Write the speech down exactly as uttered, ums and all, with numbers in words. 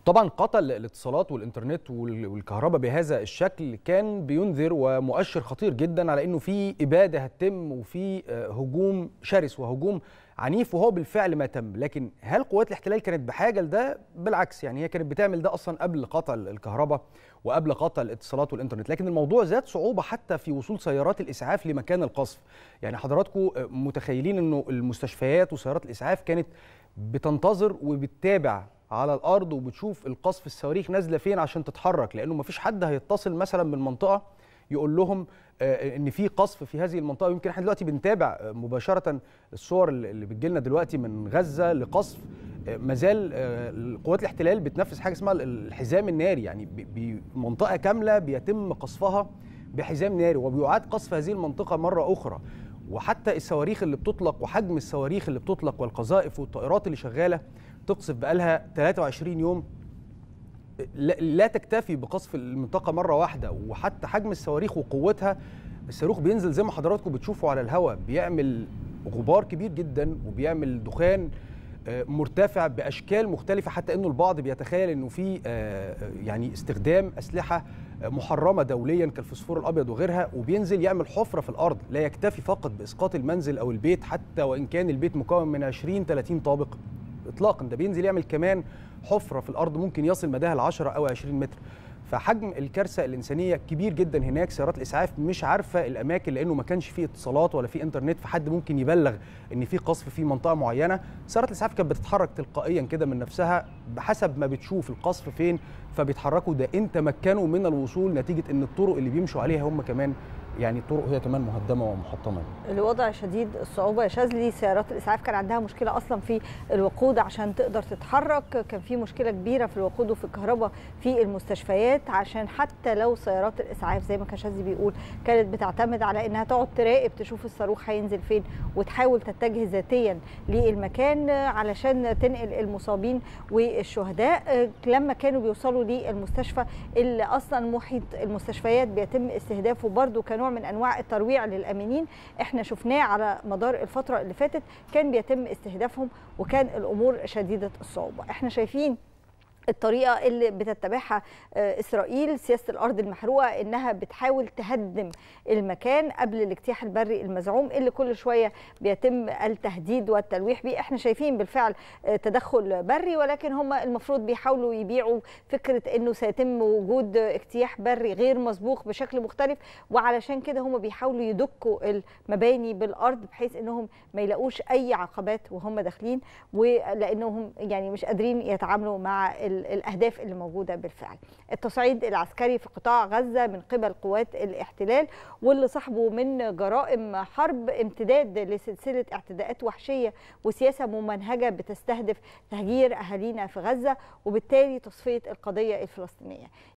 طبعا قطع الاتصالات والإنترنت والكهرباء بهذا الشكل كان بينذر ومؤشر خطير جدا على أنه في إبادة هتتم وفي هجوم شرس وهجوم عنيف، وهو بالفعل ما تم. لكن هل قوات الاحتلال كانت بحاجة لده؟ بالعكس، يعني هي كانت بتعمل ده أصلا قبل قطع الكهرباء وقبل قطع الاتصالات والإنترنت. لكن الموضوع زاد صعوبة حتى في وصول سيارات الإسعاف لمكان القصف. يعني حضراتكم متخيلين أنه المستشفيات وسيارات الإسعاف كانت بتنتظر وبتتابع على الارض وبتشوف القصف الصواريخ نازله فين عشان تتحرك، لانه ما فيش حد هيتصل مثلا من منطقه يقول لهم ان في قصف في هذه المنطقه. ويمكن احنا دلوقتي بنتابع مباشره الصور اللي بتجي لنا دلوقتي من غزه لقصف. ما زال قوات الاحتلال بتنفذ حاجه اسمها الحزام الناري، يعني بمنطقه كامله بيتم قصفها بحزام ناري وبيعاد قصف هذه المنطقه مره اخرى. وحتى الصواريخ اللي بتطلق وحجم الصواريخ اللي بتطلق والقذائف والطائرات اللي شغاله تقصف بقالها ثلاثة وعشرين يوم لا تكتفي بقصف المنطقه مره واحده. وحتى حجم الصواريخ وقوتها، الصاروخ بينزل زي ما حضراتكم بتشوفوا على الهواء، بيعمل غبار كبير جدا وبيعمل دخان مرتفع باشكال مختلفه، حتى انه البعض بيتخيل انه في يعني استخدام اسلحه محرمه دوليا كالفوسفور الابيض وغيرها، وبينزل يعمل حفره في الارض. لا يكتفي فقط باسقاط المنزل او البيت، حتى وان كان البيت مكون من عشرين ثلاثين طابق اطلاقا، ده بينزل يعمل كمان حفره في الارض ممكن يصل مداها ل عشرة او عشرين متر. فحجم الكارثه الانسانيه كبير جدا هناك. سيارات الاسعاف مش عارفه الاماكن لانه ما كانش فيه اتصالات ولا فيه انترنت، فحد ممكن يبلغ ان في قصف في منطقه معينه. سيارات الاسعاف كانت بتتحرك تلقائيا كده من نفسها بحسب ما بتشوف القصف فين، فبيتحركوا. ده ان تمكنوا من الوصول نتيجه ان الطرق اللي بيمشوا عليها هم كمان يعني الطرق هي كمان مهدمه ومحطمه. الوضع شديد الصعوبه يا شاذلي. سيارات الاسعاف كان عندها مشكله اصلا في الوقود عشان تقدر تتحرك، كان في مشكله كبيره في الوقود وفي الكهرباء في المستشفيات، عشان حتى لو سيارات الاسعاف زي ما كان شاذلي بيقول كانت بتعتمد على انها تقعد تراقب تشوف الصاروخ هينزل فين وتحاول تتجه ذاتيا للمكان علشان تنقل المصابين والشهداء. لما كانوا بيوصلوا للمستشفى اللي اصلا محيط المستشفيات بيتم استهدافه برضه كنوع من انواع الترويع للامنين، احنا شفناه على مدار الفتره اللي فاتت كان بيتم استهدافهم وكان الامور شديده الصعوبه. احنا شايفين الطريقه اللي بتتبعها اسرائيل، سياسه الارض المحروقه، انها بتحاول تهدم المكان قبل الاجتياح البري المزعوم اللي كل شويه بيتم التهديد والتلويح بيه. احنا شايفين بالفعل تدخل بري، ولكن هم المفروض بيحاولوا يبيعوا فكره انه سيتم وجود اجتياح بري غير مسبوق بشكل مختلف، وعلشان كده هم بيحاولوا يدكوا المباني بالارض بحيث انهم ما يلاقوش اي عقبات وهم داخلين، ولانهم يعني مش قادرين يتعاملوا مع الأهداف اللي موجودة بالفعل. التصعيد العسكري في قطاع غزة من قبل قوات الاحتلال واللي صاحبه من جرائم حرب امتداد لسلسلة اعتداءات وحشية وسياسة ممنهجة بتستهدف تهجير أهالينا في غزة وبالتالي تصفية القضية الفلسطينية.